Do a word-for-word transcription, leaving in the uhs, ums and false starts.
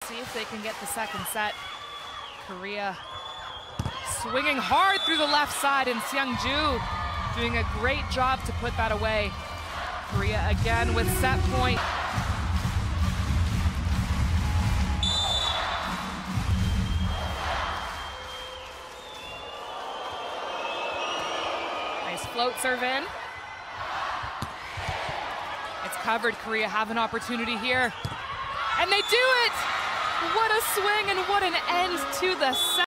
see if they can get the second set. Korea swinging hard through the left side, and Seungju doing a great job to put that away. Korea again with set point. Nice float serve in. It's covered. Korea have an opportunity here. And they do it! What a swing and what an end to the set.